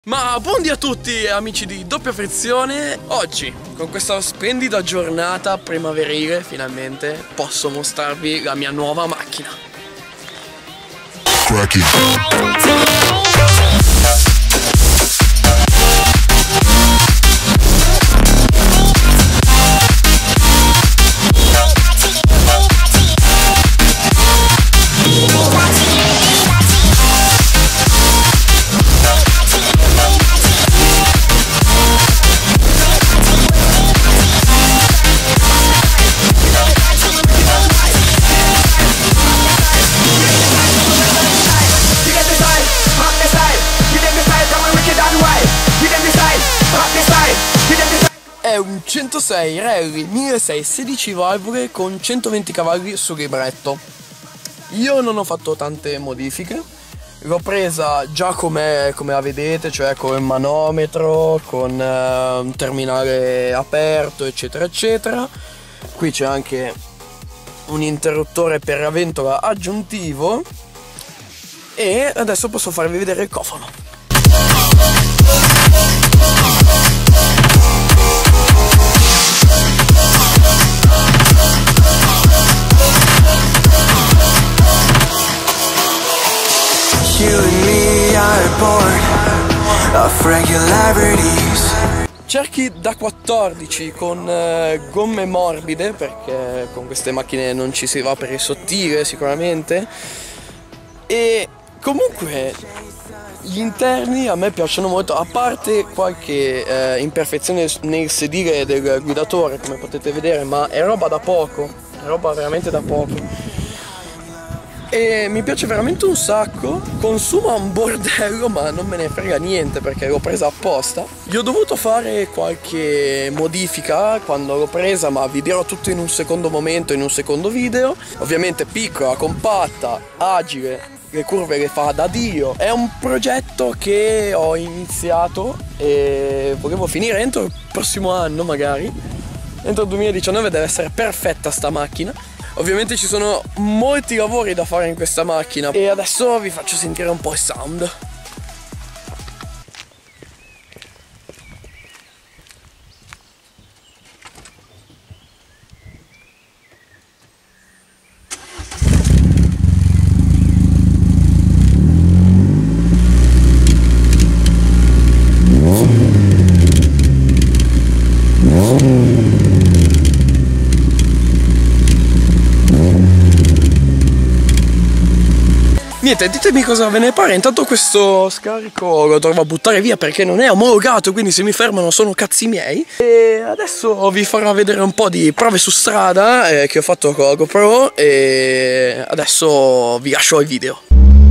Ma buondì a tutti amici di Doppia Frizione. Oggi, con questa splendida giornata primaverile, finalmente posso mostrarvi la mia nuova macchina. È un 106 Rally 1600 16 valvole con 120 cavalli sul libretto. Io non ho fatto tante modifiche, l'ho presa già come la vedete, cioè con il manometro, con un terminale aperto, eccetera eccetera. Qui c'è anche un interruttore per la ventola aggiuntivo e adesso posso farvi vedere il cofano. Cerchi da 14 con gomme morbide, perché con queste macchine non ci si va per il sottile sicuramente, e comunque gli interni a me piacciono molto, a parte qualche imperfezione nel sedile del guidatore, come potete vedere, ma è roba da poco, è roba veramente da poco. E mi piace veramente un sacco, consuma un bordello ma non me ne frega niente perché l'ho presa apposta. Gli ho dovuto fare qualche modifica quando l'ho presa, ma vi dirò tutto in un secondo momento, in un secondo video. Ovviamente piccola, compatta, agile, le curve le fa da Dio. È un progetto che ho iniziato e volevo finire entro il prossimo anno magari. Entro il 2019 deve essere perfetta sta macchina. Ovviamente ci sono molti lavori da fare in questa macchina e adesso vi faccio sentire un po' il sound. Niente, ditemi cosa ve ne pare. Intanto questo scarico lo dovrò buttare via perché non è omologato, quindi se mi fermano sono cazzi miei. E adesso vi farò vedere un po' di prove su strada che ho fatto con la GoPro e adesso vi lascio il video.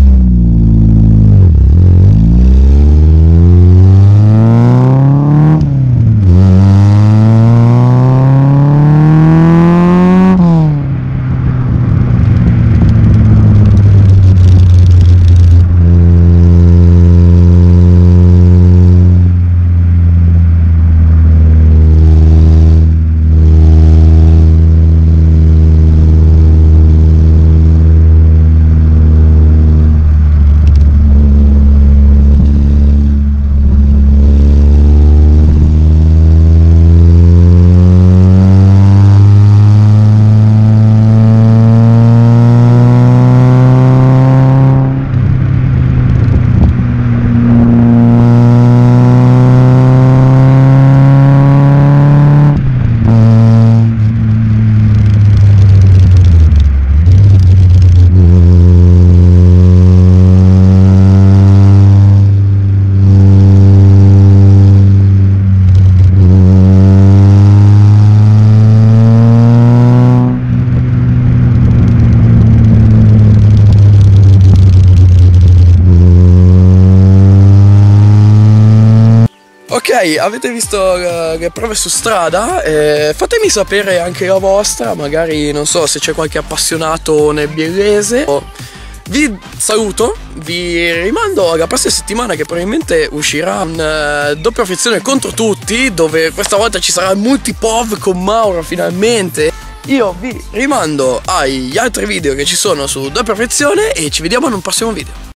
Ok, avete visto le prove su strada, fatemi sapere anche la vostra, magari non so se c'è qualche appassionato nel biellese. Vi saluto, vi rimando alla prossima settimana che probabilmente uscirà un Doppia Frizione contro tutti, dove questa volta ci sarà il multipov con Mauro finalmente. Io vi rimando agli altri video che ci sono su Doppia Frizione e ci vediamo in un prossimo video.